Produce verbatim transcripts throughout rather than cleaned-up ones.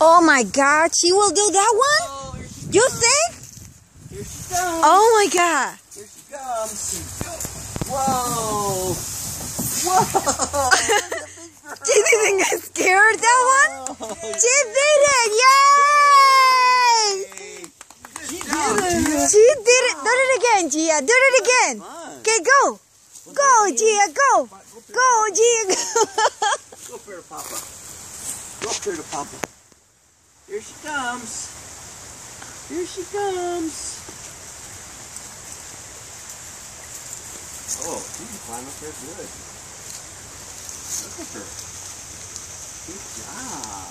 Oh my God, she will do that one? Oh, here she You comes. think? Here she comes. Oh my God. Here she comes. Whoa. Whoa. She didn't get scared, that one? Oh, She did it! Yay! she did it. She did it. Do it again, Gia. Do it again. Okay, go. Go, Gia, go. Go, Gia, go. Go up here to Papa. Go up here to Papa. Here she comes. Here she comes. Oh, she can climb up there good. Look at her. Good job.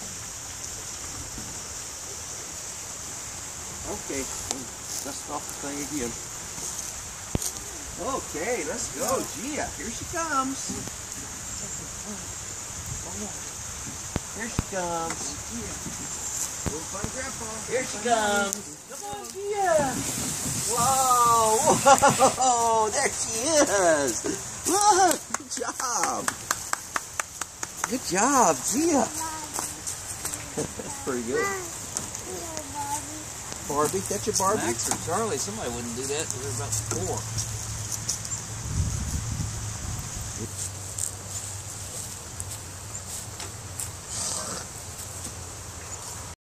Okay, dust off the thing again. Okay, let's go, Gia. Here she comes. Here she comes. Go find Grandpa. Here she comes. Come on, Gia. Whoa, whoa, there she is. Look, good job. Good job, Gia. That's pretty good. Barbie, that's your Barbie? Max or Charlie, somebody wouldn't do that till they're about four.